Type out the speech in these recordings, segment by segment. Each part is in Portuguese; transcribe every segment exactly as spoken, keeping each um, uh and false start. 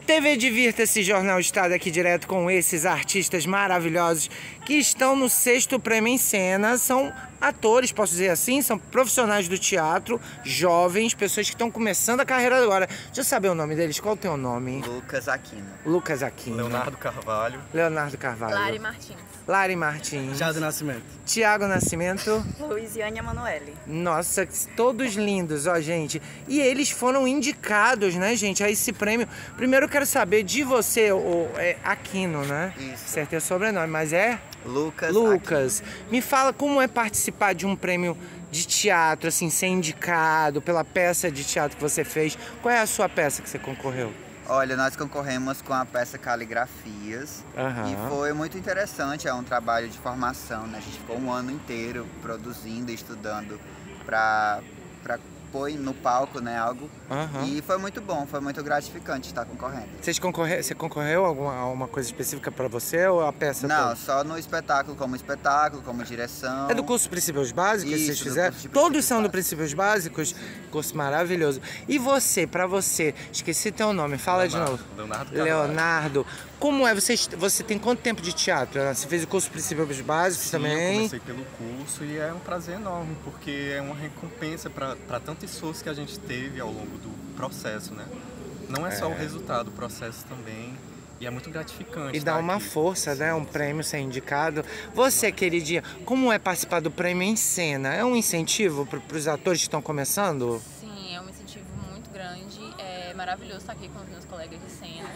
T V Divirta-se, Jornal Estado aqui direto com esses artistas maravilhosos que estão no sexto Prêmio em Cena. São atores, posso dizer assim, são profissionais do teatro, jovens, pessoas que estão começando a carreira agora. Deixa eu saber o nome deles, qual é o teu nome? Lucas Aquino. Lucas Aquino. Leonardo Carvalho. Leonardo Carvalho. Lari Martins. Lari Martins. Thiago Nascimento. Tiago Nascimento. Luiziane Emanuele. Nossa, todos lindos, ó, gente. E eles foram indicados, né, gente, a esse prêmio. Primeiro eu quero saber de você, o é Aquino, né? Isso. Certo, é o sobrenome, mas é? Lucas Lucas. Aquino. Me fala como é participar de um prêmio de teatro, assim, ser indicado pela peça de teatro que você fez. Qual é a sua peça que você concorreu? Olha, nós concorremos com a peça Caligrafias. Aham. E foi muito interessante, é um trabalho de formação, né? A gente ficou um ano inteiro produzindo e estudando para para pôr no palco, né, algo. Aham. E foi muito bom, foi muito gratificante estar concorrendo. Vocês concorre... Você concorreu a alguma, alguma coisa específica para você ou a peça Não, toda? só no espetáculo, como espetáculo, como direção. É do curso Princípios Básicos que Isso, vocês do fizeram? curso de Todos Princípios são do Básicos. Princípios Básicos? Curso maravilhoso. E você, pra você, esqueci teu nome, fala Leonardo, de novo. Leonardo Carvalho. Leonardo. Como é? Você, você tem quanto tempo de teatro? Você fez o curso Princípios Básicos Sim, também? eu comecei pelo curso e é um prazer enorme, porque é uma recompensa para tanto esforço que a gente teve ao longo do processo, né? Não é só É. o resultado, o processo também. E é muito gratificante. E dá estar uma aqui. força, né? Um prêmio ser indicado. Você, queridinha, como é participar do prêmio em cena? É um incentivo para os atores que estão começando? Sim, é um incentivo muito grande. É maravilhoso estar aqui com os meus colegas de cena,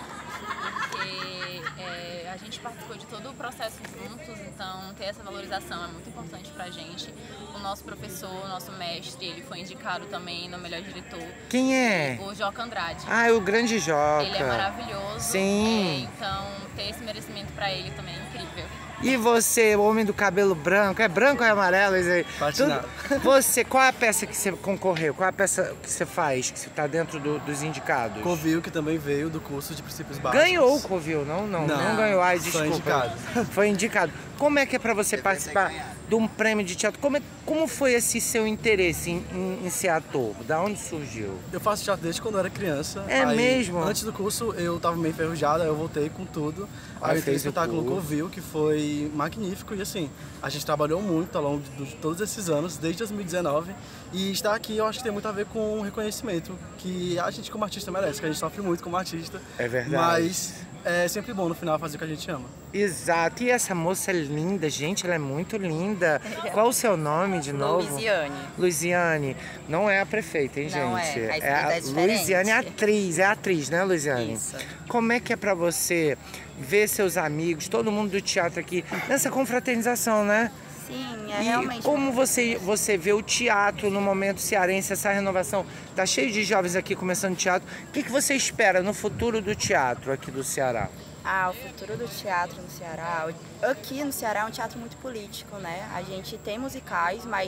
porque é, a gente participou de todo o processo juntos, então ter essa valorização é muito importante pra gente. O nosso professor, o nosso mestre, ele foi indicado também no melhor diretor, Quem é? o Joca Andrade. Ah, é o Grande Joca. Ele é maravilhoso. Sim. É, então ter esse merecimento pra ele também é incrível. E você, o homem do cabelo branco, é branco ou é amarelo? Isso aí? Platinado. Tudo- Você, qual é a peça que você concorreu? Qual é a peça que você faz, que você está dentro do- dos indicados? Covil, que também veio do curso de Princípios Básicos. Ganhou o Covil, não? Não, não, Não, ganhou. Ai, foi desculpa. indicado. Foi indicado. Como é que é pra você Deveria ter participar ganhado. de um prêmio de teatro? Como, é- como foi esse seu interesse em, em- em ser ator? Da onde surgiu? Eu faço teatro desde quando eu era criança. É Aí, mesmo? Antes do curso eu tava meio enferrujado, aí eu voltei com tudo. Aí Aí eu fiz o fez o espetáculo curso. Covil, que foi magnífico. E assim, a gente trabalhou muito ao longo de, de todos esses anos, desde dois mil e dezenove. E estar aqui eu acho que tem muito a ver com o reconhecimento que a gente como artista merece, que a gente sofre muito como artista. É verdade. Mas é sempre bom no final fazer o que a gente ama. Exato. E essa moça é linda, gente, ela é muito linda. Qual o seu nome de novo? Luiziane. Luiziane. Não é a prefeita, hein, Não gente? é, a escrita a é diferente. Luiziane é atriz, é atriz, né, Luiziane? Isso. Como é que é pra você ver seus amigos, todo mundo do teatro aqui, nessa confraternização, né? Sim, é E realmente. como você, você vê o teatro no momento cearense, essa renovação? Tá cheio de jovens aqui começando teatro. O que, que você espera no futuro do teatro aqui do Ceará? Ah, o futuro do teatro no Ceará. Aqui no Ceará é um teatro muito político, né? A gente tem musicais, mas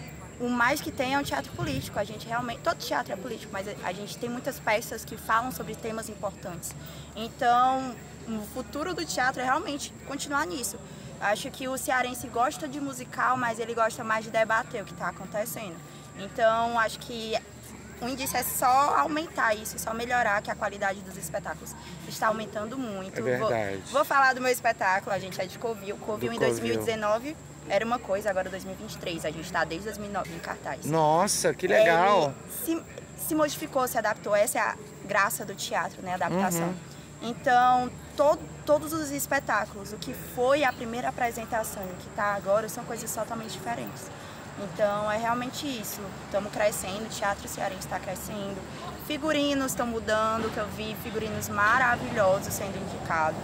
o mais que tem é um teatro político. A gente realmente, todo teatro é político, mas a gente tem muitas peças que falam sobre temas importantes. Então, o futuro do teatro é realmente continuar nisso. Acho que o cearense gosta de musical, mas ele gosta mais de debater o que está acontecendo. Então, acho que o indício é só aumentar isso, só melhorar, que a qualidade dos espetáculos está aumentando muito. É verdade. Vou, vou falar do meu espetáculo, a gente é de Covil. Covil Do em dois mil e Covil. dezenove era uma coisa, agora dois mil e vinte e três. A gente está desde dois mil e nove em cartaz. Nossa, que legal! Ele se, se modificou, se adaptou. Essa é a graça do teatro, né? A adaptação. Uhum. Então, to, todos os espetáculos, o que foi a primeira apresentação e o que está agora, são coisas totalmente diferentes. Então, é realmente isso. Estamos crescendo, o teatro cearense está crescendo. Figurinos estão mudando, que eu vi figurinos maravilhosos sendo indicados.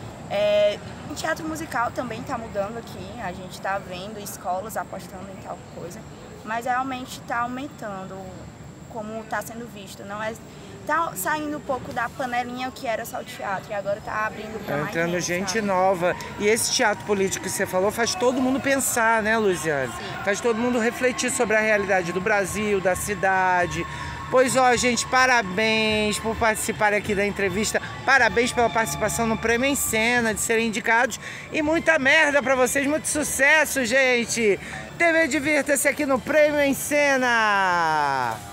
É, o teatro musical também está mudando aqui. A gente está vendo escolas apostando em tal coisa. Mas realmente está aumentando como está sendo visto. Não é, tá saindo um pouco da panelinha que era só o teatro e agora está abrindo para Tá mais entrando gente, gente sabe? nova. E esse teatro político que você falou faz todo mundo pensar, né, Luiziane? Sim. Faz todo mundo refletir sobre a realidade do Brasil, da cidade. Pois ó, gente, parabéns por participar aqui da entrevista. Parabéns pela participação no Prêmio em Cena, de serem indicados. E muita merda pra vocês, muito sucesso, gente! T V Divirta-se aqui no Prêmio em Cena!